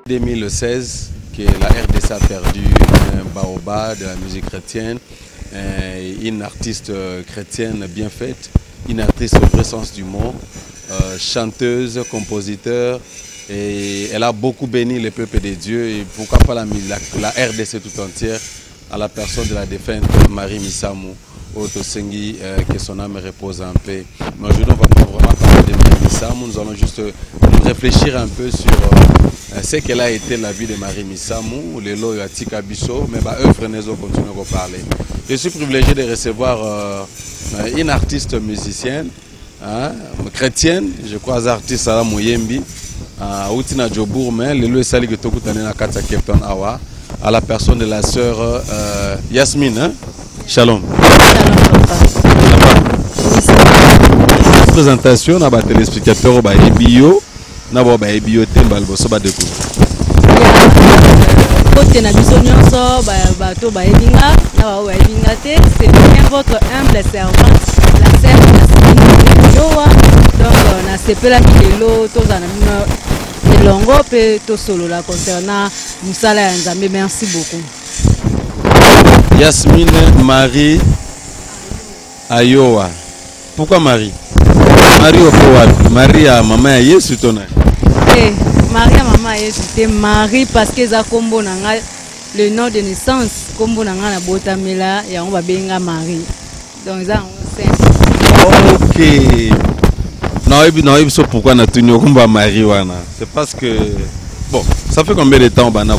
2016 que la RDC a perdu un baobab de la musique chrétienne, une artiste chrétienne bien faite, une artiste au vrai sens du mot, chanteuse, compositeur, et elle a beaucoup béni le peuple de Dieu et pourquoi pas la RDC tout entière à la personne de la défunte Marie Missamou. Otosengi, que son âme repose en paix. Mais aujourd'hui, on ne va pas vraiment parler de Marie Missamou, nous allons juste réfléchir un peu sur ce qu'elle a été la vie de Marie Missamou, les lois à Tikabiso, mais œuvre nous continue à parler. Je suis privilégié de recevoir une artiste musicienne, chrétienne, je crois artiste à la Mouyembi, Outina Djobour, mais le lois sali que Tokutane na Katsa Captain Awa, à la personne de la sœur Yasmine. Shalom. Présentation na ba téléspectateur ba ebio na ba ebio tembal bo so ba découvrir. Côté na biso nyonso ba to ba ebinga na ba ebinga te, c'est bien votre humble servante la sœur Yasmine Yowa. Donc na sepela mikelo to za na bino elongo pe to solo la concernant musala ya Nzambe. Merci beaucoup. Yasmine Marie Ayowa. Pourquoi Marie? Marie au pouvoir. Marie à maman à Yesu tona. Eh, Marie à maman à Yesu. C'est Marie parce que ça combo nanga le nom de naissance combo nanga na botamela ya on va benga Marie. Donc ça on sait. OK. Non, il faut pourquoi na tuni komba Marie wana. C'est parce que bon, ça fait combien de temps bana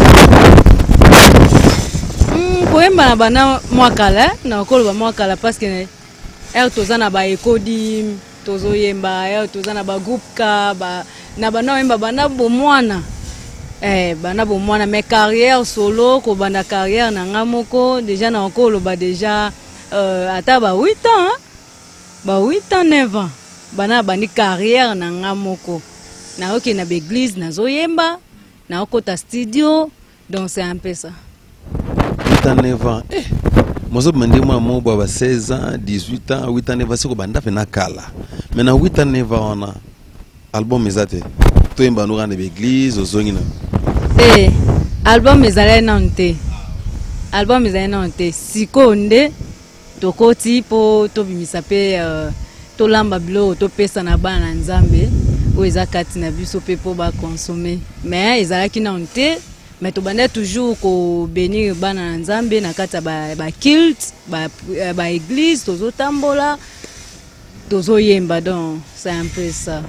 koyemba na bana mwakala na okoloba mwakala parce que er tozana ba ekodi tozoyemba er tozana ba groupe ka ba na bana oyemba bana bomwana bana bomwana mais carrière solo ko banda carrière na ngamoko déjà na okoloba déjà ata ba 8 ans ba 8 ans 9 ans bana bani carrière na ngamoko na oké na l'église na zoyemba na okota studio, donc c'est un peu ça. 9 ans. Moi, je me dis 16 ans, 18 ans, 8 ans, 9 ans, c'est que je kala. Maintenant, 8 ans, 9 ans, on a album Mezate. Tu es dans l'église, aux zongina. Album Mezale Nante. Album Mezale Nante. Si konde, to koti po to bimisape to lamba blo to pesa na ba na Nzambe. O ezakati na biso pe po ba consommer. Mais ezalaki Nante. Mais tu bandes toujours ko bénir bana Nzambe na kata ba kilt ba église tozo tambola tozo yemba, donc c'est un peu ça.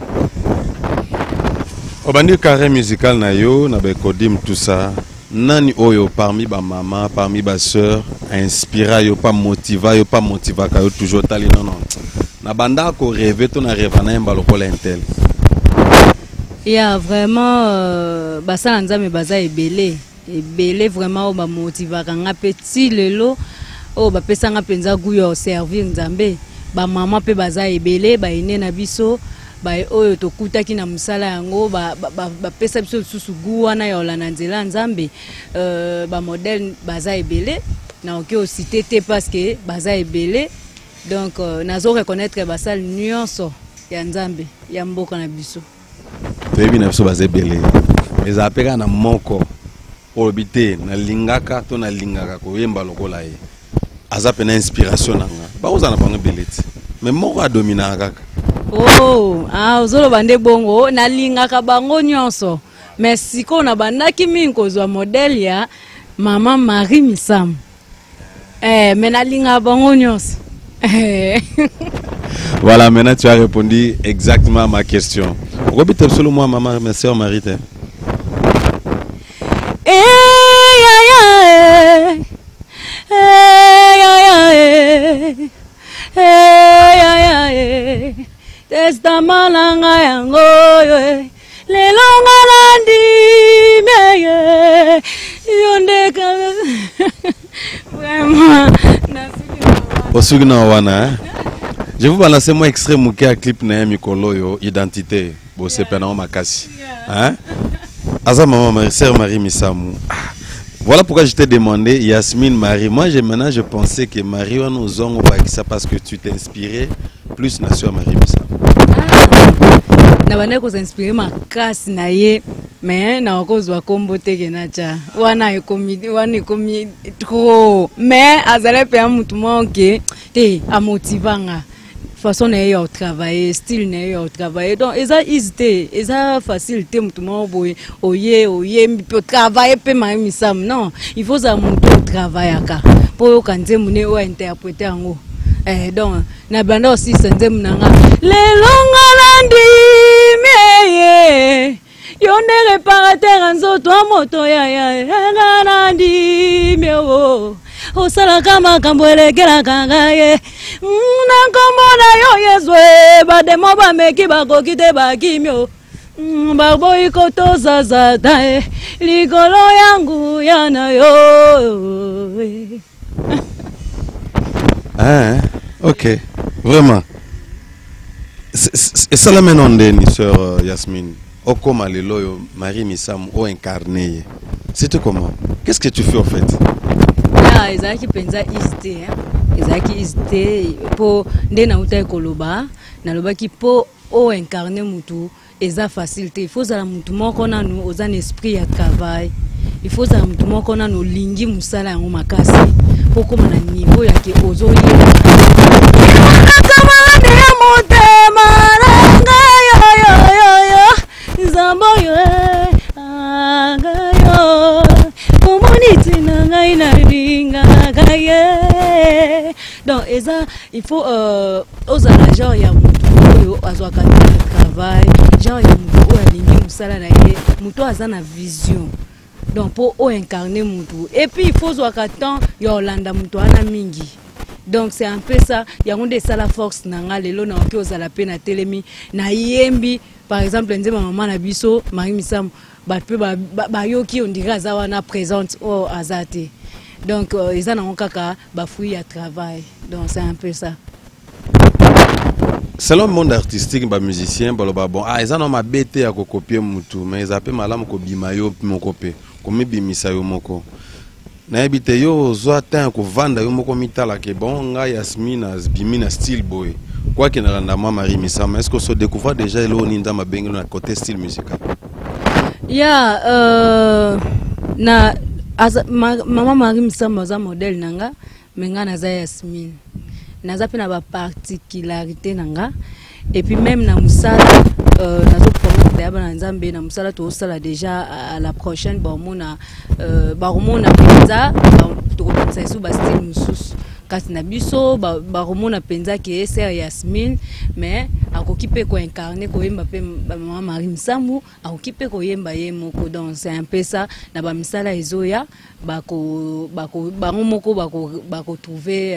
Au bandi carré musical na yo na ba kodim tout ça nani oyo parmi ba maman parmi ba sœur inspira yo pas motiva ka yo toujours tali non na banda ko rêver to na rêve na yemba lokola intel. Il y a vraiment basa Nzambe baza ebele vraiment ba motiva kanga petit lelo o ba pesa nga penza guyo servir Nzambe ba mama pe baza ebele ba ine na biso ba oyo tokuta ki na musala yango ba pesa biso susu guwa na yola na nzela Nzambe ba modèle baza ebele na oké aussi tété parce que baza ebele, donc nazo reconnaître basa nyonso ya Nzambe ya mboka na biso. Tu es bien absolument belé. Les appels na moko obité na lingaka to na lingaka ko yemba lokola ye. Azape na inspiration nanga. Ba uzana banga beleti. Mais moko a domina kaka. Oh, ozolo bande bongo na lingaka bango nyonso. Mais siko na bandaki mingi kozwa modèle ya maman Marie Missamou. Mais na lingaka bango nyonso. Voilà, maintenant tu as répondu exactement à ma question. Robite solo moi maman ma sœur Marie. Testament langa yango le longa landi meye yonde vraiment Osugna wana. Je vous balance moi extrait mouké à clip na mikolo yo identité bo sepena makasi. Hein? Aza maman ma sœur Marie Missamou. Voilà pourquoi je t'ai demandé Yasmine Marie. Moi maintenant je pensais que Marie on nous ont ça parce que tu t'es inspiré plus na sœur Marie Missamou. Na bana ko s'inspirer makasi na ye mais na okozwa kombo teke na cha wana ekomi trop mais azale pe mutu moke te amotivanga façon na travailler style na travailler donc eza easy eza facile te mutu mo boye oye mpe travailler pe Marie Sam non il faut ça mutu travaillaka pour kanze mune o interpréter yango donc na banda aussi senze munanga lelonga landi meye yonde réparateur nzoto moto ya nandi meo osala kama kambwele kela kangaye na komona yo yezwe bademo bameki bakoki te bakimio baboyi kotozaza ta likolo yangu yana yo. Ok, vraiment. Et ça la maintenant sœur Yasmine. Okoma lelo Marie Misam o incarné. C'était comment? Qu'est-ce que tu fais en fait? Ah, ezaki penza isté hein. Ezaki isté po ndena uta koloba, na loba ki po o incarner mutu eza facilité. Il faut za mutu moko na nu ozan esprit ya travail. Il faut za mutu moko na no lingi musala yango makasi. Po koma na niveau ya ke ozoyi. Zamboyo agayo komoniti na ngai na ringa gaye donc eza il faut ozala genre ya mutu oyo azwaka travail genre ya mutu oyo alingi musala na ye mutu aza na vision donc pour incarner mutu et puis il faut zwaka temps ya olanda mutu ana mingi. Donc c'est un peu ça, il y a une la force nanga lelo na oki ozala pe na telemi na yembi par exemple nze maman na biso Marie Misam ba pe ba yoki on dirait azawa na présente o azate. Donc ils en ont kaka ba fruit à travail. Donc c'est un peu ça. Selon le monde artistique ba musicien ba bon ils en ont ma bête à copier mutu mais ils appellent malam ko bimayo mon copé comme bimisa yo moko. Na ebite yo zo tan ko vanda yo moko mitala ke bon nga Yasmine bimina style boy quoi que na landa Marie Misam est-ce que so découvre déjà lo ninda mabengelo na côté style musical na maman Marie Misam za modèle nanga menga na za Yasmine naza pe na ba particularité nanga et puis même na musala nazo promettre d'abord na Nzambe na musala to sala déjà à la prochaine baromona penza to pensa sous ba style mususu kasi na biso baromona penza ke sœur Yasmine mais akoki pe ko incarner ko yemba pe maman Marie Misamu akoki pe ko yemba ye moko donc c'est un peu ça na ba misala ezoya bako trouver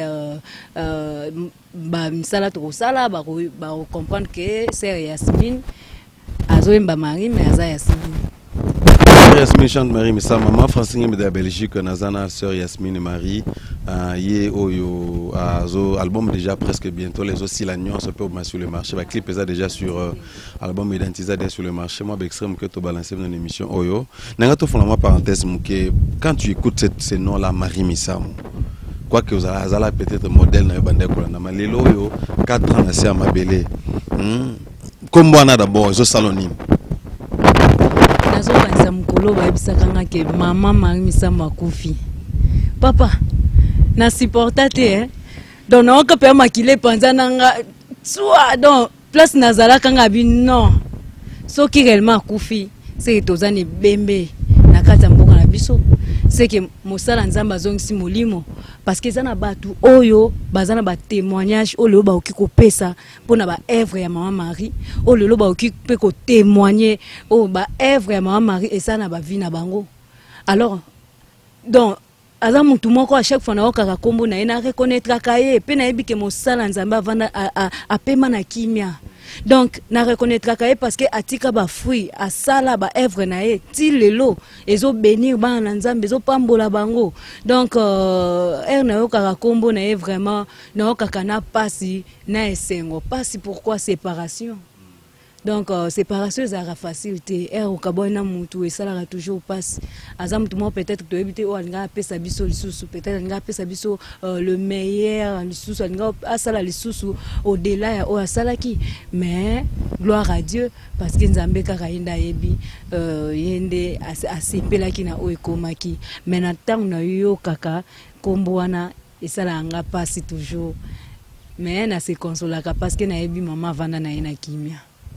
ba misala to sala bako comprendre que sœur Yasmine azoyemba Marie mais aza Yasmine. Yasmine chante Marie Misam maman française de la Belgique nazana sœur Yasmine et Marie yé oyo azo album déjà presque bientôt les aussi la nuance peu sur le marché va clip ça déjà sur album identisé sur le marché moi extrême que tu balancer dans l'émission oyo nanga to fondamment parenthèse muke quand tu écoutes ces noms là Marie Misam quoi que vous allez peut-être modèle na bande ko na malelo oyo 4 ans na mabele comme bwana d'abord zo saloni nazo banza mukolo ba bisaka ngake maman Marie Misam akufi papa na supporta te donc na ko pe makile panza nanga soit donc place nazala kanga bi non so ki réellement akufi c'est tozane bembe na kata mboka na biso c'est que mosala nzamba zongisi molimo parce que zana batu oyo bazana ba témoignage o le ba okiko pesa pona ba œuvre ya maman Marie o le ba okiko ko témoigner o ba œuvre ya maman Marie et ça na ba vie na bango alors donc aza mutu moko à chaque fois na okaka kombo na ina reconnaître kaye pe na ebike mosala nzamba vanda a pema na kimia donc na reconnaître kaye parce que atika ba fruit a sala ba œuvre na ye ti lelo ezo bénir ba na nzambe ezo pambola bango donc na okaka kombo na ye vraiment na okaka na pasi na esengo pasi pourquoi séparation Donc séparation ezalaka facile te au kabona mutu esalaka toujours passe azam tout peut-être to éviter o alinga pesa biso lisusu peut-être alinga pesa biso le meilleur lisusu alinga asala lisusu au-delà ya o asalaki mais gloire à Dieu parce que nzambe kaka inda yebi yende asepelaki na o ekomaki mais na tango na yo kaka kombo wana esalanga passe toujours mais na se consolaka parce que na yebi maman vanda na ina kimia.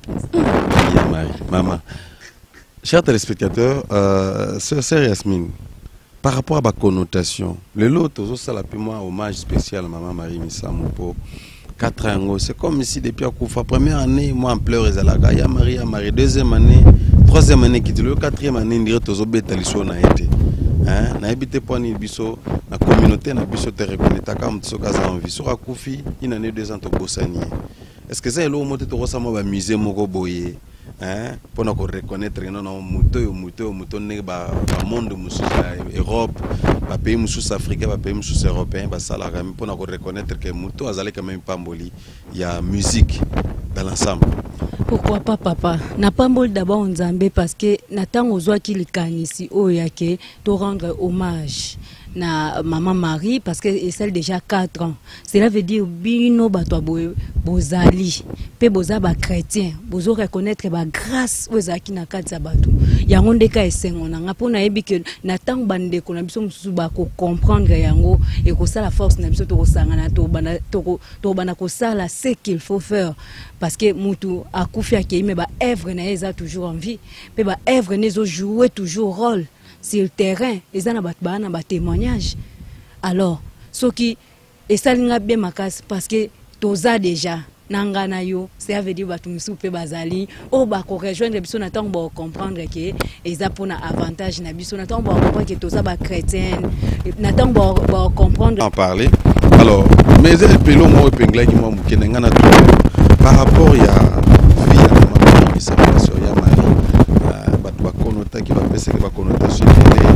Maman, chers téléspectateurs, sœur Yasmine, par rapport à ma connotation, le lot, ça l'a pu moi hommage spécial à maman Marie Missamou pour 4 ans. C'est comme si depuis la première année, moi en pleurs, il y a Marie, deuxième année, troisième année qui dit le quatrième année, il dirait que tu as été. Na habité pour ni biso na communauté na biso te reconnaître comme tu soka envie sur akufi une année 2 ans to bosani. Est-ce que ça est le mot to resama ba musée moko boye pour nous reconnaître non non muto ne ba monde musu Europe ba pays musu africain ba pays musu européen ba sala kami pour nous reconnaître que muto azali quand même pamboli il y a musique dans l'ensemble. Pourquoi pas papa? Na pamboli d'abord nzambe parce que natang ozwa ki likanisi o yake to rendre hommage na maman Marie parce que celle déjà 4 ans. Cela veut dire bino batwa bozali pe boza ba chrétien bozo reconnaître ba grâce ozaki na katsa batu yango ndeka esengo na ngapona yebi que na tango bande ko na biso mususu ba ko comprendre yango et ko sala force na biso to sangana to bana ko sala ce qu'il faut faire parce que mutu akufi akime ba œuvre na eza toujours en vie pe ba œuvre nezo jouer toujours rôle sur le terrain les ana batbana ba témoignage alors ce qui et ça linga bien makas parce que toza déjà nangana yo ça veut dire batu musupe bazali o ba ko rejoindre biso na tango ba comprendre que eza pona avantage na biso na tango ba comprendre que toza ba chrétien na tango ba comprendre en parler alors mais le pelo mo epengla ki mo mukenanga na tout par rapport ya vie ya maman qui s'appelle ya Marie batu ba konota ki ba pese ki ba konota sur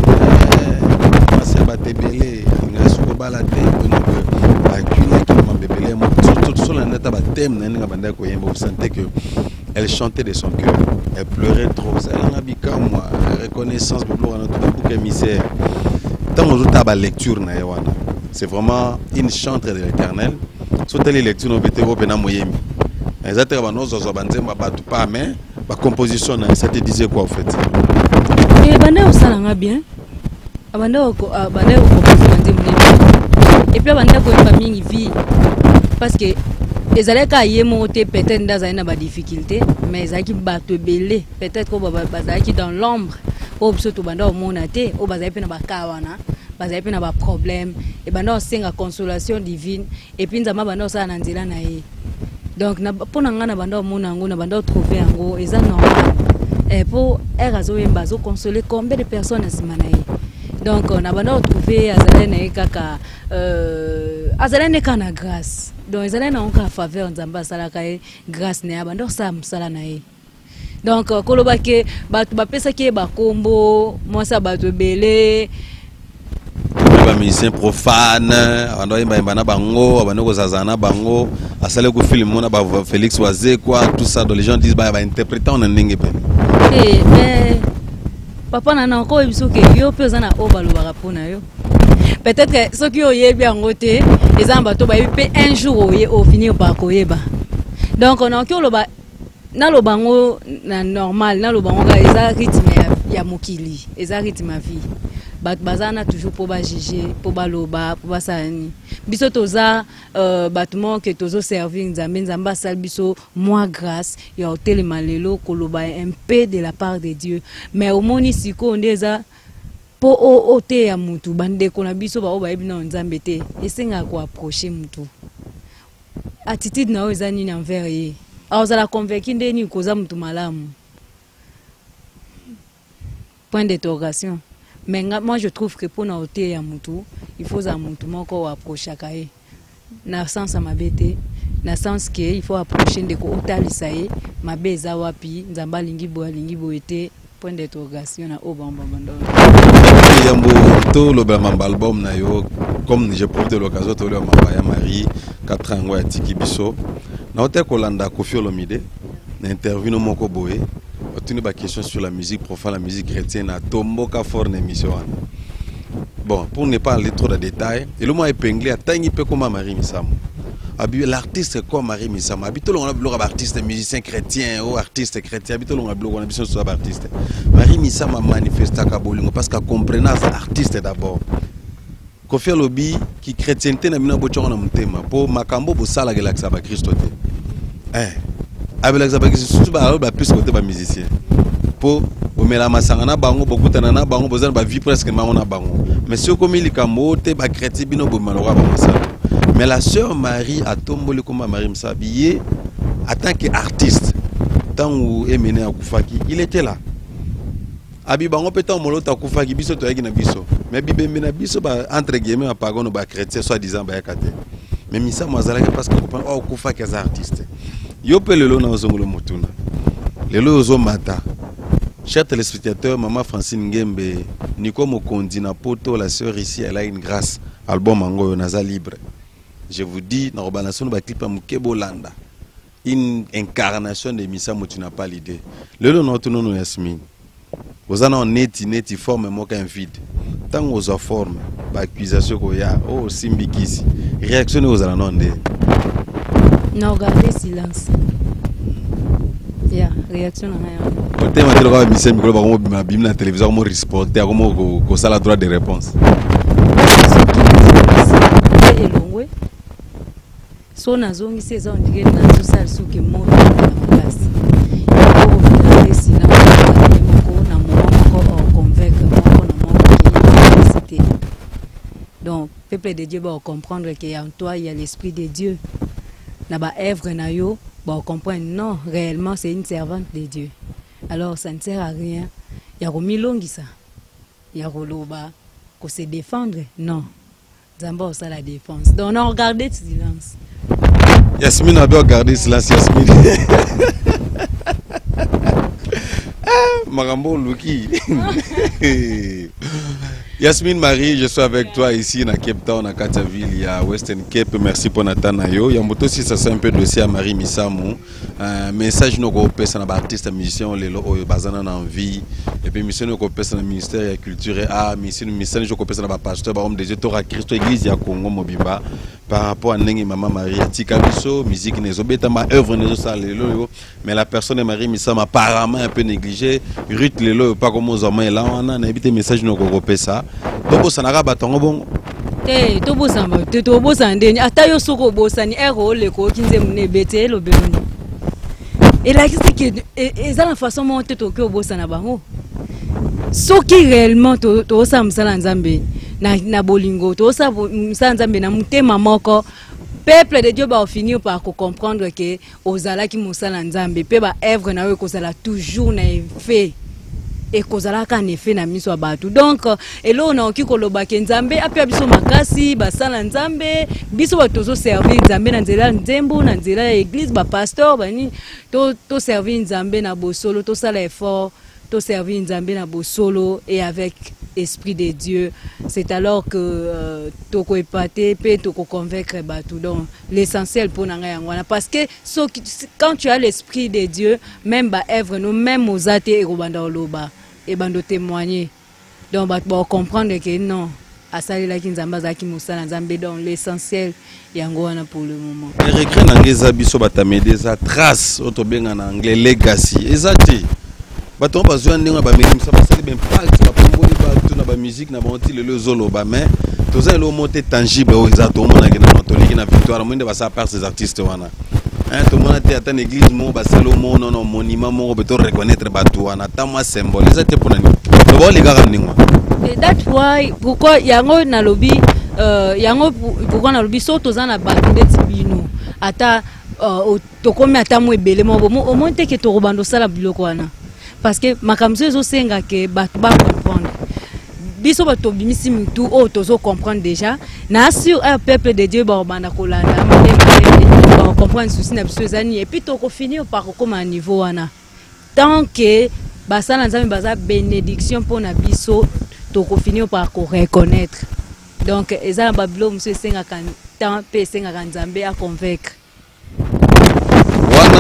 c'est ba tebele nga suko balade vous sentez que elle chantait de son cœur, elle pleurait trop. Reconnaissance pour misère. Tant on a la lecture, c'est vraiment une chante de l'Éternel. Soit les lectures ont été moyemi. Exactement, nous avons pas mais la composition, ça te disait quoi en fait? Et ben ça l'a bien. Et puis abanda ko famille vie parce que les aleka yemo te peut-être dans une difficulté mais ezaki bato belé peut-être ko bazaki dans l'ombre au surtout banda au monate au bazaki pe na bakawana bazaki pe na ba problème et banda osenga consolation divine et puis nzama banda osala na nzela na ye donc na pona ngana banda mona ngo na banda trouver ngo eza normal et pour erazo yemba zo consoler combien de personnes asima na ye. Donc on a retrouvé Azalene kaka Azalene kana grâce. Donc Azalene on ka faveur nzamba sala ka grâce ne abando sa msala na ye. Donc koloba ke batu ba pesa ke ba kombo moi ça batu belé ba musicien profane ando yemba na bango abano ko zazana bango asale ko film mona ba Félix Oazé quoi tout ça donc les gens disent ba interprétant on ndenge pe. Mais papa nana encore biso ke yo pe za na obalobaka pona yo peut-être que ceux qui oyebi angote ezamba to ba pe un jour au finir par koyeba donc on a que loba na lobango na normal na lobango ka eza rythme ya mokili eza rythme vie bat bazana toujours pour ba juger pour ba loba pour ba sani biso toza battement que tozo servir nzambe nzamba sal biso moi grâce ya hôtel malelo koloba un peu de la part de Dieu mais au moni siko ndeza po o te ya mutu bande ko na biso ba o ba ebina nzambe te esenga ko approcher mutu attitude na oza nini envers ye azala convaincu ndeni koza mutu malamu point d'interrogation. Mais moi je trouve que pour nous ya mutu, il faut à mutu moko approcher kae. Na sens à mabete, na sens que il faut approcher de ko otalisaye, mabeza wapi, nzamba lingi boete, point d'interrogation na obamba bando. Yambo to lo ba album na yo comme j'ai porté l'occasion to le mamba ya Marie 4 ans ya tiki biso. Na hotel Kolanda Koffi Olomide. interview no moko boye otuni ba question sur la musique profane, la musique chrétienne à tomboka fort émission. Bon, pour ne pas aller trop dans les détails, et le mot épinglé à Tangi peu comme Marie Misamo. L'artiste comme Marie Misamo. Habitué on a bloqué artiste musicien chrétien ou artiste chrétien. Habitué on a bloqué on a besoin de artiste. Marie Misamo a manifesté à Kabolingo parce qu'elle comprenait l'artiste d'abord. Kofi Lobi qui chrétienté na mina bochon na mutema pour makambo bo sala galaxy ba Christo te. Avec l'examen surtout ba plus côté ba musicien. Pour omela masangana bango bokutana na bango bozana ba vie presque mamona bango. Mais ce comme il kambo te ba chrétien bino bo malora ba ça. Mais la sœur Marie a tombé comme Marie Msabiye en tant qu'artiste. Tant où Emene Akufaki, il était là. Abi bango peut en molota Akufaki biso to yaki na biso. Mais bibembe na biso ba entre guillemets a pagono ba chrétien soit disant ba yakate. Mais misa mazala parce que comprendre oh Akufaki est artiste. Yo pe lelo na ozongolo motuna. Lelo ozo mata. Chers téléspectateurs, maman Francine Ngembe, Nico Mokondi na poto la sœur ici elle a une grâce. Album Ango Naza libre. Je vous dis, dans le clip Landa, une incarnation de Missa, tu n'as pas l'idée. Le nom de notre Yasmine. Vous en avez neti forme moi qu'un vide. Tant que vous avez forme, l'accusation qu'il y a, oh Simbikisi, réaction aux alendes. Non, gardez silence. Yeah, réaction à rien. Quand tu as dit que Missa Mikolo va bim la télévision, comment reporter, comment ça la droit de réponse. So nazongi seza ondige na tout ça suki mo place il faut sinon na mo convaincre mo donc peuple de Dieu va comprendre qu'il y a en toi il y a l'esprit de Dieu na ba œuvre na yo va comprendre non réellement c'est une servante de Dieu alors ça ne sert à rien il y a romilongisa il y a roloba ko se défendre non Zamba ça la défense donc on regardez silence. Yasmine a bien gardé silence, Yasmine. Marambo Luki. Yasmine Marie, je suis avec toi ici à Cape Town, à Kataville, il y a Western Cape. Merci pour Nathan Ayo. Il y a un moto aussi, ça c'est un peu dossier à Marie Misamo. Message nous coopère sur l'artiste musicien, les bazana en vie. Et puis mission nous coopère sur le ministère de la culture et art. Mission nous coopère sur le pasteur, par exemple des Torah Christ Église à Congo Mobimba. Par rapport à Nengi Maman Marie, Tikabiso, musique Nezobeta, ma œuvre Nezosa Lelo. Mais la personne de Marie Misamo apparemment un peu négligée. Ruth Lelo, pas comme aux hommes là, on a évité message nous coopère ça. Tobo sanara batongo bon. Tobo samba, tobo sandeni. Atayo soko bosani ero le ko kinze mune bete lo beloni. Et là c'est que et ça la façon monter to ko bosana bango. Soki réellement to samsala nzambe na bolingo to sa nzambe na mutema moko. Peuple de Dieu va finir par comprendre que ozala ki musala nzambe pe ba œuvre na we ko sala toujours na fait. Et kozala ka nefe na miso abatu donc elo na oki koloba ke nzambe apia biso makasi basala nzambe biso batozo servir nzambe na nzela nzembo na nzela ya église ba pasteur bani to servir nzambe na bosolo to sala effort to servir nzambe na bosolo et avec esprit de Dieu c'est alors que toko épater pe toko convaincre batu donc l'essentiel pour nanga yangwana parce que quand tu as l'esprit de Dieu même ba œuvre nous même ozate et robanda oloba et bando témoigner donc ba comprendre que non asali la kinzamba za ki musala nzambe donc l'essentiel yango wana pour le moment les regrets nangeza biso batamede za trace otobenga na anglais legacy ezati bato bazwa ndinga ba mekimisa basali ben impact ba pomboli ba tuna ba musique na bonti le zolo ba mais toza le monter tangible o exacto mona ke na toliki na victoire mwinde ba sa part ces artistes wana tout le monde a été à l'église, mon basalo, mon monument, mon beto reconnaître Batouana, tamwa symbole. Les étaient pour nous. Les gars, that's why pourquoi yango na lobby yango pourquoi na lobby soto za na bakinde tibino ata to komi ata mo ebele mo au moins te que to robando sala biloko wana parce que makamzo ezo senga ke batu ba comprendre biso bato bimisi mutu o tozo comprendre déjà na sur un peuple de Dieu ba robanda kolanda ba comprendre souci na biso ezani et puis to ko finir par comme un niveau wana tant que basala nzambe baza bénédiction pour na biso to ko finir par ko reconnaître donc ezala babilo monsieur senga kan temps pe senga kan nzambe a convaincre wana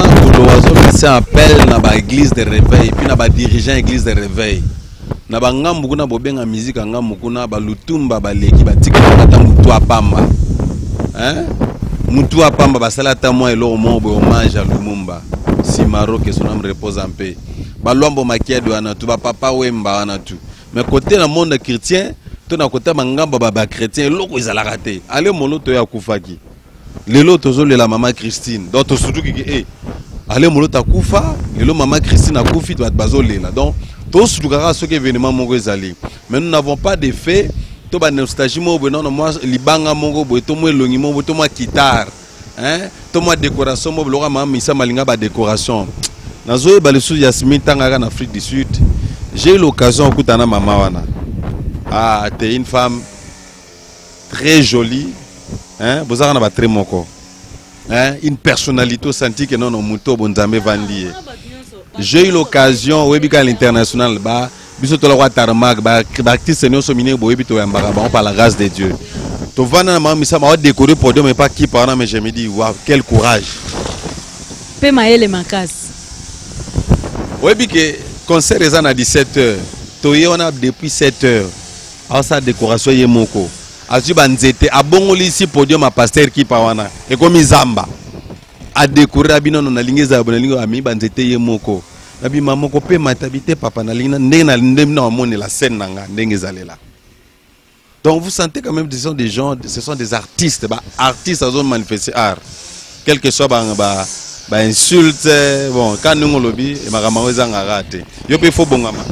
c'est un appel dans l'église de réveil, puis dans les dirigeants église de réveil. Na bangambu kuna bobenga musique ngambu kuna balutumba baleki batika kata mutu apamba. Hein? Mutu apamba basala ta moi elo mo bo hommage à Lumumba. Simaro que son âme repose en paix. Balombo makiado ana tu ba papa wemba ana tu. Mais côté dans monde chrétien, to na côté mangamba baba chrétien loko izala raté. Allez moloto ya kufaki. Lelo tozole la maman Christine. Donc to surtout ki eh allez moloto akufa, lelo maman Christine akufi to bazole là. Donc tous ceux qui événements mongo ezali. Mais nous n'avons pas de fait. To ba nostalgie mo non moi libanga mongo bo to mo elongi mo bo to mo guitare. Hein? To mo décoration mo lora ma misa malinga ba décoration. Nazo ba le sous Yasmine tangaka en Afrique du Sud. J'ai eu l'occasion kutana mama wana. Ah, t'es une femme très jolie. Hein? Bozara na ba très moko. Hein? Une personnalité au senti que non muto bonzambe vandi. J'ai eu l'occasion, oui, à l'international, biso to la roi tarmac, artiste senior somminé, boébito yambara, on parle la grâce de Dieu. To vana na misa ma décoré pour Dieu mais pas qui par mais je me dis waouh, quel courage. Pe maele makas. Oui, que concert est à 17h. To y on a depuis 7h. Alors ça décoration yé moko. Azu banzete abongoli ici podium à pasteur qui pawana. Et comme Zamba. A décorer abino na lingeza bonalingo ami banzete ye moko nabi mamoko pe matabité papa na lingna ndena ndemna mone la scène nanga ndengezalela. Donc vous sentez quand même ce sont des gens, ce sont des artistes, artistes à zone manifester art, quel que soit ba insulte bon quand nous lobby et makama wezanga rate yo pe fo bongama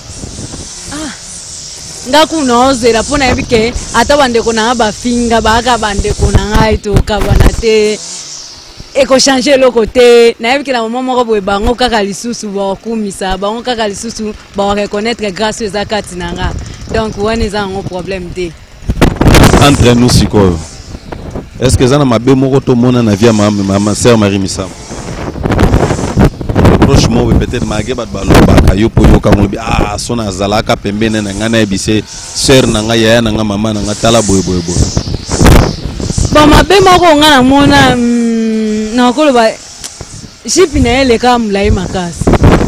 ngaku nozela pona yabike ata bandeko na ba finga ba ka bandeko na ngai to kabanate eko changer le côté na yebiki na moment moko boye bango kaka lisusu ba kumisa bango kaka lisusu ba reconnaître grâce aux akati nanga. Donc on est en problème de entre nous sikoyo. Est-ce que ça na mabe moko to mona na via ma sœur Marie Missam prochement peut-être magé bat baloba kayo po yo kamolobi ah sona zalaka pembene na ngana ebise sœur nanga yaya nanga mama nanga tala boy boy boy. Bon mabe moko ngana mona na koloba jipi na ele kama mlai makasi.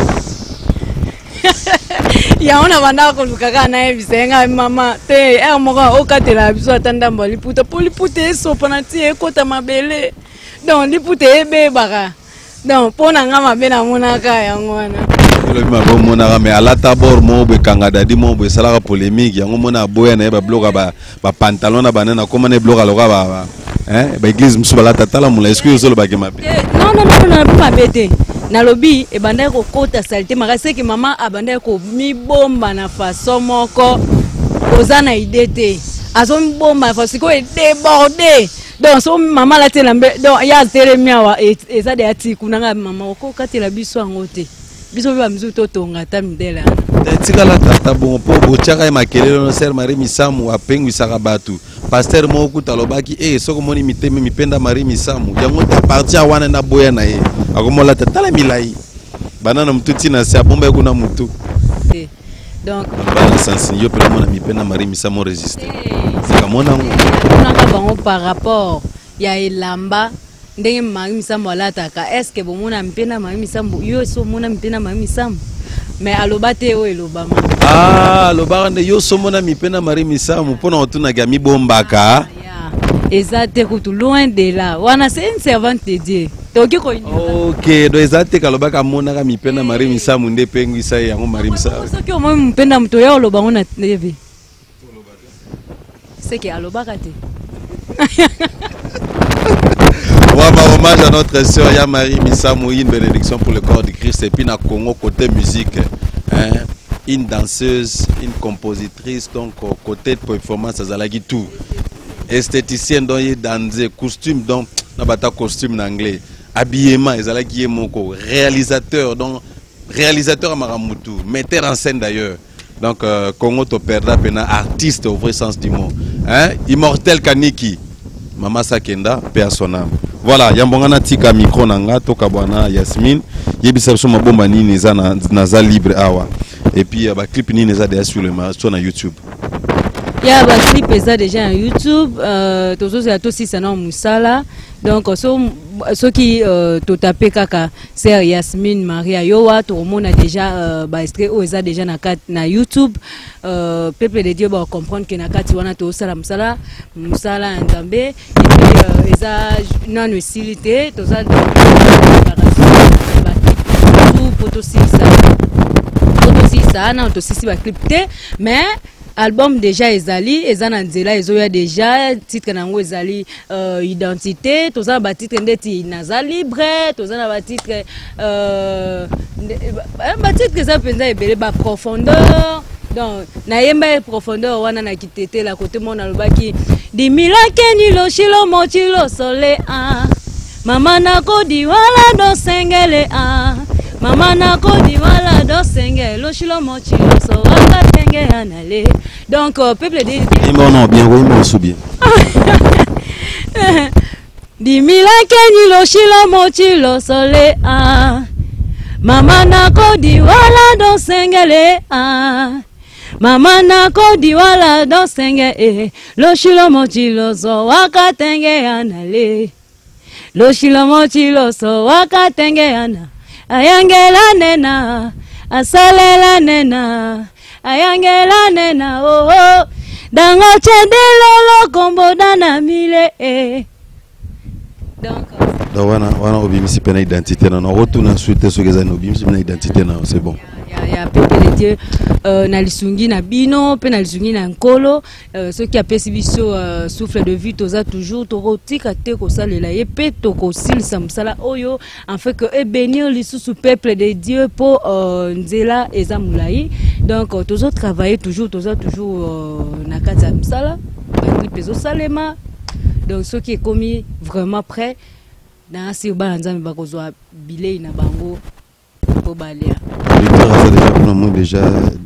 Ya ona banda ko lukaka na ebisenga mama te moko okatela biso atandamba liputa poliputa esopa na tie ekota mabele. Donc liputa ebe baka. Donc pona nga mabe na mona ka yango wana. Le mabo mona mais ala tabor mo be kanga dadi mo be sala polémique yango mona boya na ba bloga ba pantalon na banana comme na bloga loka ba hein ba église musu bala tatala mula est-ce que yo solo ba ke mabe. Non pas mabete. Na lobi e banda ko kota salite makase ki mama abanda ko mi bomba na façon moko ozana idete. Azo mi bomba façon ko débordé. Donc so mama la tela donc ya tere miawa eza de ati kunanga mama ko katela biso angote. Biso ba mzu to tonga tamidela. Tika la tata bon po bochaka makelelo no ser Marie Misamu apengu sarabatu. Pasteur moko talobaki soko moni miteme mipenda Marie Misamu. Yango ta parti wana na boya na ye. Akomola tala milai. Banana mtuti na se abomba kuna mutu. Donc bana sensi yo pele mona mipenda Marie Misamu résister. Sika mona ngaka bango par rapport ya elamba ndenge Marie Misamu alataka. Est-ce que bomona mpenda Marie Misamu yo so mona mpenda Marie Misamu? Mais alobate o elobama. Ah, alobande yo so mona mipenda Marie Misamu pona otuna gami bombaka. Exacte kutu loin de là. Wana c'est une servante de Dieu. Ok, donc exacte kalobaka mona ka mipenda Marie Misamu nde pengu isa yango Marie Misamu. Parce que moi mpenda mto ya olobango na TV. C'est que alobaka te. On va rendre hommage à notre sœur Marie Misamu, une bénédiction pour le corps de Christ. Et puis, na Congo, côté musique, hein, une danseuse, une compositrice, donc côté performance, ça a tout. Esthéticienne, donc il danse, costume, donc na bata costume en anglais, habillement, ils allaient qui est moko, réalisateur, donc réalisateur à Maramutu, metteur en scène d'ailleurs. Donc Congo to perda pena artiste au vrai sens du mot, hein, immortel Kaniki. Mama Sakenda, paix à son âme. Voilà, yambongana tika micro nanga toka bwana Yasmine. Yebisa biso mabomba nini za na libre awa. Et puis ba clip nini za déjà sur YouTube. Ya ba clip eza déjà sur YouTube. Tozo za to si sana musala. Donc so ceux qui t'ont tapé kaka c'est Yasmine Marie Ayowa, tout le monde a déjà extrait ou ils a déjà na YouTube. Peuple de Dieu va comprendre que na kati wana to sala musala nzambe et puis ils a non utilité to ça tout ça na to sisi ba clipté mais album déjà ezali ezana nzela ezoya déjà titre nango ezali identité tozana ba titre ndeti naza libre tozana ba titre ça penza ebele ba profondeur donc na yemba profondeur wana na kitete la côté mona lobaki dimila keni lo shilo mochilo sole mama nako diwala do sengele mama nako diwala do sengele lo shilo mochilo so waka tenge anale. Donc peuple de non bien oui mon soubien dimila keni lo shilo mochilo sole mama nako diwala do sengele mama nako diwala do sengele lo shilo mochilo so waka tenge anale lo shilo mochilo so waka tenge ana ayangela nena asalela nena ayangela nena oh dango chendelo kombo dana mile donc wana obimisi pena identité non retourne ensuite ce que ça obimisi pena identité non c'est bon ya peuple de Dieu na lisungi na bino pe na lisungi na nkolo ceux qui appellent biso souffle de vie toza toujours tokotika te ko salela ye pe toko silisa musala oyo en fait que et bénir lisusu peuple de Dieu pour nzela eza mulai donc tozo travailler toujours na kati ya musala ba peso salema donc ceux qui est commis vraiment prêt na si ba nzambe bakozwa bilei na bango pour balia déjà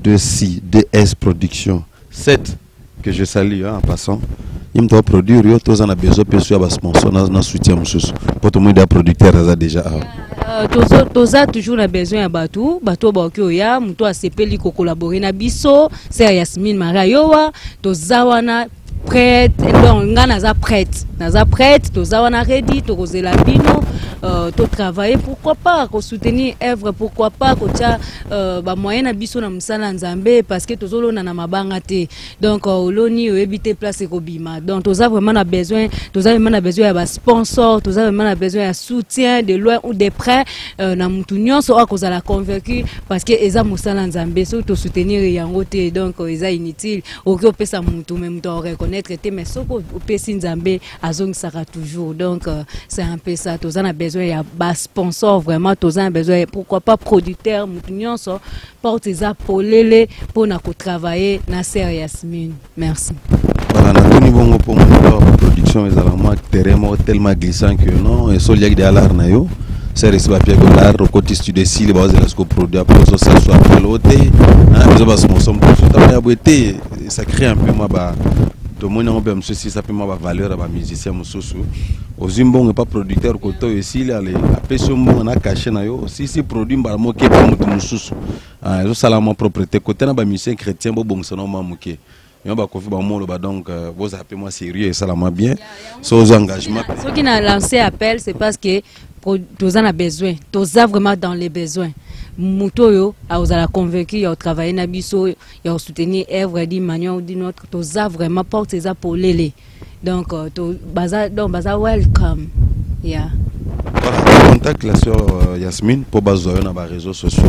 2S production 7 que je salue en passant il me doit produire yo tous en a besoin perçu ba sponsor na soutien mususu pour tout le monde producteur ça déjà toza toujours na besoin ya bato ba oya muto asepeli ko collaborer na biso c'est Yasmine Marie Ayowa toza wana prête donc naza prête toza wana ready to kozela bino to travailler pourquoi pas ko soutenir œuvre pourquoi pas ko tia ba moyen na biso na musala nzambe parce que tozolona na mabanga te donc oloni ebité place ko bima donc toza vraiment na besoin ya ba sponsor toza vraiment na besoin ya soutien de loin ou de près na mutu nyonso akozala convaincu parce que eza musala nzambe so to soutenir yango te donc eza inutile okyo pesa mutu même to reconnaître te mais soko opesi nzambe azongisaka toujours donc c'est un peu ça toza na besoin ya bas sponsor vraiment toza besoin pourquoi pas producteur mutu nyonso porte eza polele pona ko travailler na Sœur Yasmine merci. Voilà na toni bongo pour mon production ezalama terrain tellement glissant que non et soliak de alar na yo c'est resi ba piego lar côté studio sile ba zela sko produit après ça soit peloté hein besoin bas sponsor pour ça ya boité ça crée un peu moi ba tout le monde a un souci, ça peut avoir valeur à la musicien mususu. Aux imbons pas producteur côté ici là les personnes on a caché na yo si produit ba moqué pour mutu mususu. Ah eso sala ma propriété côté na ba musicien chrétien bo bon sono ma moqué. Yo ba kofi ba mo ba donc vous appelez moi sérieux et ça la ma bien. Sans engagement. Ceux qui n'a lancé appel c'est parce que tous en a besoin, tous a vraiment dans les besoins. Mutoyo a osé la convaincre, a travaillé na biso, a soutenir œuvre d'une manière ou d'une autre, tous a vraiment porté ça pour l'élé. Donc baza welcome. Yeah. Voilà, contact la sœur Yasmine pour bazoyer dans les réseaux sociaux.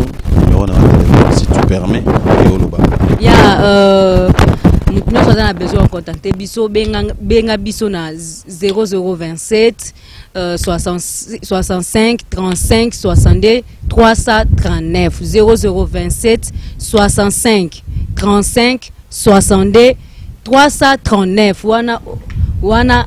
Si tu permets. Nous avons besoin de contacter biso benga biso na 0027 65 35 62 339 0027 65 35 62 339 wana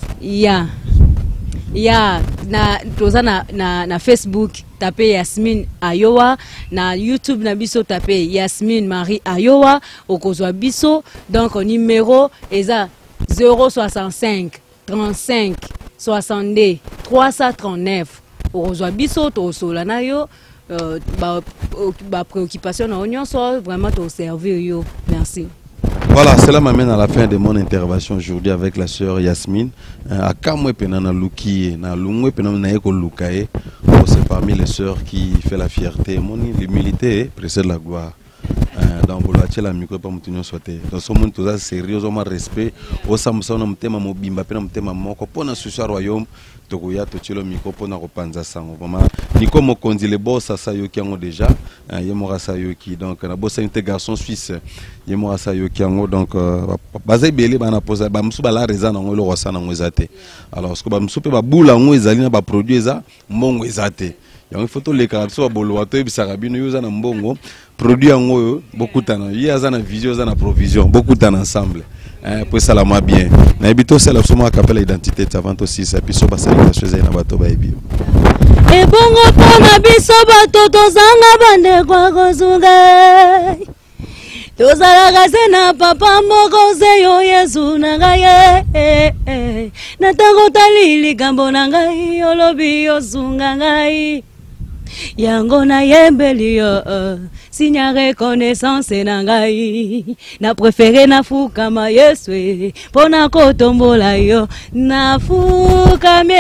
ya na toza na Facebook taper Yasmine Ayowa na YouTube na biso taper Yasmine Marie Ayowa okozwa biso donc numéro eza 065 35 62 339 okozwa biso to sola na yo ba préoccupation na onyo so vraiment to servir yo merci. Voilà, cela m'amène à la fin de mon intervention aujourd'hui avec la sœur Yasmine. C'est parmi les sœurs qui fait la fierté. L'humilité précède la gloire. Donc la micro pas mutinyo sote donc so monde tout ça sérieux au respect au samson na mtema mobimba pe na mtema moko pona susa royaume to kuya to chilo micro pona ko panza sango vraiment niko mokonzi le boss ça yo ki ngo déjà yemora sa yo ki donc na bossa intégration suisse yemora sa yo ki ngo donc bazai belé bana posa ba msuba la reza na ngo lo rosa na ngo ezate alors ce que ba msupe ba bula ngo ezali na ba produit eza mbongo ezate il faut les caractères boloato ebisaka bino yoza na mbongo produit yango beaucoup tana yaza na vision za na provision beaucoup tana ensemble pour ça la moi bien na ebito c'est la somo akapela identité avant aussi ça puis so ba salutation za na bato ba ebi e bongo pona biso bato tozanga bande kwa kozunga tozalaka se na papa moko ze yo Yesu na ngai na tango tali likambo na ngai olobi yosunga ngai yango na yembeli yo sinya reconnaissance na ngai na préféré na fukama Yesu pona kotombola yo na fukame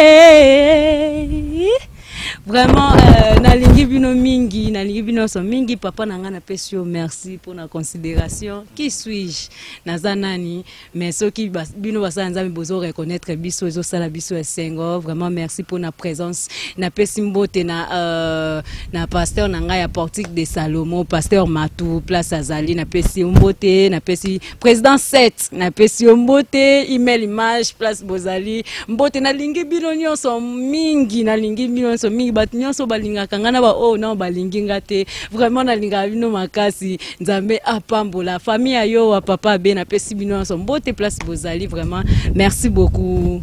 vraiment nalingi bino mingi nalingi bino so mingi papa nanga na pesio merci pour la considération qui suis-je nazanani mais ceux qui bino basanza bozo reconnaître biso ezo sala biso esengo vraiment merci pour la présence na pesimbote na pasteur nanga ya portique de Salomo pasteur Matou place Azali na pesimbote na pesi président 7 na pesimbote email image place Bozali mbote nalingi bino nyonso mingi nalingi bino so mingi bat nyonso balinga kangana ba oh non balingi ngate vraiment nalinga bino makasi nzambe apambola famille ayo wa papa be na pesi bino so mbote place Bozali vraiment merci beaucoup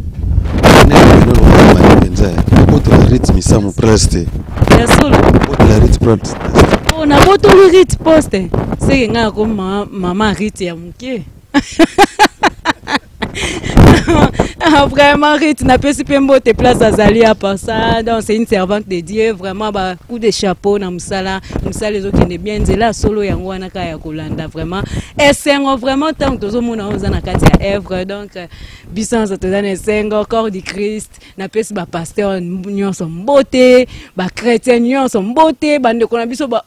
on a boto le rit poste c'est nga ko maman rit ya muke vraiment Rit n'a pas si de place à Zali à part ça donc c'est une servante de Dieu vraiment bah coup de chapeau na musala les autres qui est bien c'est là solo yango wana ka ya kolanda vraiment et c'est vraiment tant que mona ozana kati ya œuvre donc bisans tozana sengo corps du Christ na pesi ba pasteur nyonso mbote ba chrétien nyonso mbote bande kona biso ba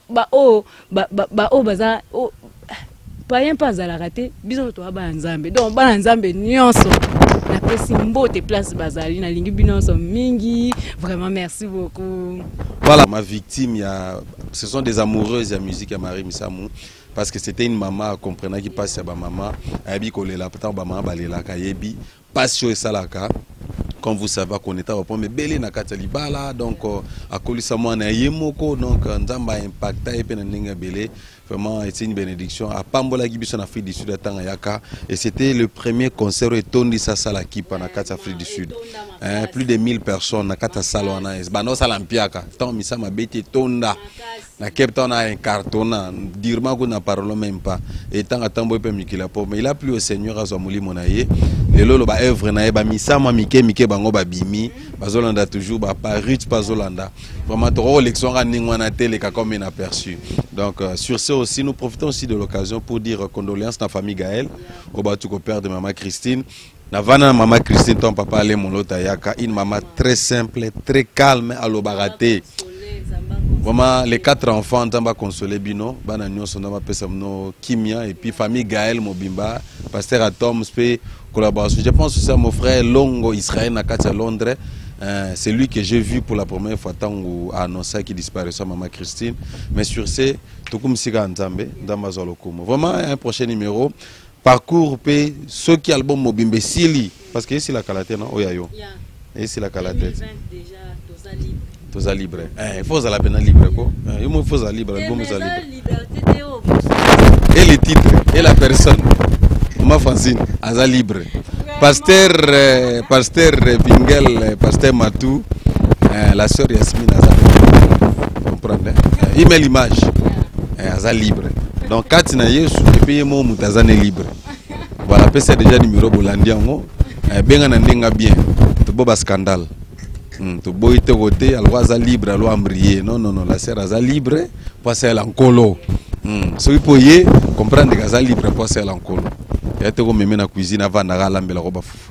baza payen pas à la rater biso to ba nzambe donc ba nzambe nyonso na pesi mbote place Bazali na lingi binonso mingi vraiment merci beaucoup. Voilà ma victime ce sont des amoureuses de la musique à Marie Misamou parce que c'était une maman comprenant qui passe à ba maman abi kolela pata ba maman balela ka yebi passion et salaka. Comme vous savez qu'on est à mais belé na katalibala donc à kolisa moi na yemoko donc nzamba impacta et pe na ninga belé vraiment c'est une bénédiction à Pambola Gibiso en Afrique du Sud à Tangayaka et c'était le premier concert et Tondi Sasala qui en Afrique du Sud plus de 1000 personnes na kata salona bano salampiaka tant misa mabeti tonda na Cape Town a un carton dirma ko na parole même pas et tant atambo pe mikila po mais il a plu au Seigneur azamuli monaye le lolo ba œuvre na ba misa ma mike bango ba bimi bazolanda toujours ba Paris bazolanda vraiment trop élection ra ningwana télé comme inaperçu donc sur ce aussi nous profitons aussi de l'occasion pour dire condoléances à la famille Gaël au batuko père de maman Christine na vana maman Christine ton papa ale molota yaka une maman très simple très calme à l'obaraté. Vraiment, les 4 enfants, on va consoler Bino, Kimia, et puis famille Gaël Mobimba, pasteur Atom, collaboration. Je pense que c'est mon frère Longo Israël Nakati à Londres. C'est lui que j'ai vu pour la première fois tant où a annoncé qu'il disparaissait maman Christine. Mais sur ce, tout comme Siga Nzambe, Damazolokumo. Vraiment, un prochain numéro. Parcours, ceux qui album Mobimbe, Sili, parce que c'est la qualité, non? Oyayo. Et c'est la qualité. Toza libre. Il faut la peine libre quoi. Il faut la libre, l'album est libre. Et les titres et la personne. Ma Francine, aza libre. Pasteur Bingel, pasteur Matou, la sœur Yasmine aza libre. Comprendre? Il met l'image. Aza libre. Donc quand tu n'as pas payé mon moutazane libre. Voilà, c'est déjà numéro bolandiango. Bien na bien. Tu boba scandale. Tu bois te côté, elle va libre, elle va embrayer. Non, la sœur est libre, parce qu'elle est en colo. soki po ye comprendre que ça libre pour faire l'encolo ya te ko meme na cuisine avant na lambela ko ba fufu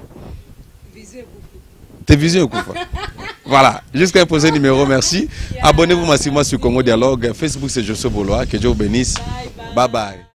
tes visions kufa. Voilà, jusqu'à poser numéro, merci. Abonnez-vous massivement sur Congo Dialogue. Facebook, c'est Josué Boloa. Que Dieu vous bénisse. Bye bye.